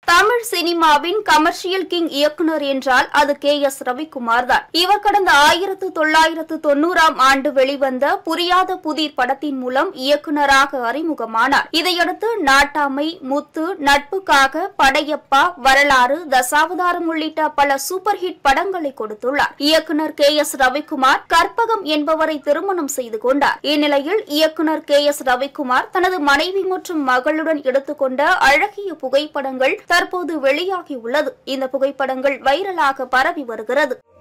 தமிழ் சினிமாவின் commercial king இயக்குனர் என்றால் அது KS ரவிக்குமார் தான். இவர் கடந்த 1990ஆம் ஆண்டு வெளிவந்த புரியாத புதிர் படத்தின் மூலம் இயக்குனராக அறிமுகமானார். இதையடுத்து நாட்டாமை, முத்து, நட்புக்காக, படையப்பா, வரலாறு, தசாவதாரம் உள்ளிட்ட பல சூப்பர் ஹிட் படங்களை கொடுத்துள்ளார். இயக்குனர் KS ரவிக்குமார் கற்பகம் என்பவரை திருமணம் செய்து கொண்டார். இந்நிலையில் இயக்குனர் KS ரவிக்குமார் தனது மனைவி மற்றும் மகளுடன் எடுத்துக்கொண்ட அழகிய புகைப்படங்கள் தற்போது வெளியாகியுள்ளது. இந்த புகைப்படங்கள் வைரலாக பரவி வருகிறது.